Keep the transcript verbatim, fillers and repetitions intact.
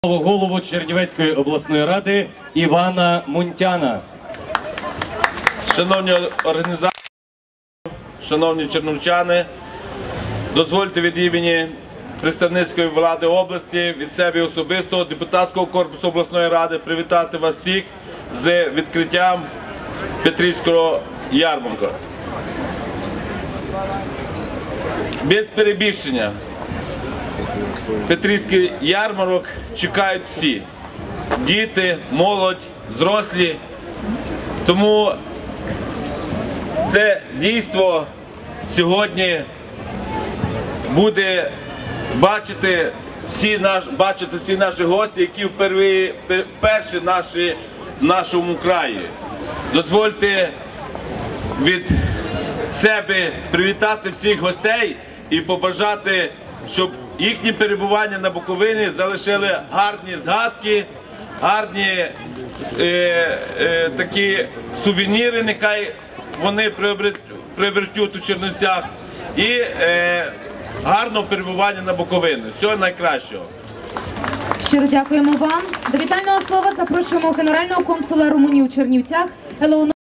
Голову Чернівецької обласної ради Івана Мунтяна. Шановні організатори, шановні чернівчани, дозвольте від імені представницької влади області, від себе особисто, депутатського корпусу обласної ради привітати вас всіх з відкриттям Петрівського ярмарку. Без перебільшення, Петрівський ярмарок чекають всі – діти, молодь, зрослі. Тому це дійство сьогодні буде бачити всі, наш, бачити всі наші гості, які вперше, вперше наші, в нашому краї. Дозвольте від себе привітати всіх гостей і побажати, щоб їхні перебування на Буковині залишили гарні згадки, гарні е, е, такі сувеніри, нехай вони приобретуть у Чернівцях, і е, гарного перебування на Буковині. Всього найкращого. Щиро дякуємо вам. До вітального слова запрошуємо генерального консула Румунії у Чернівцях Елеонору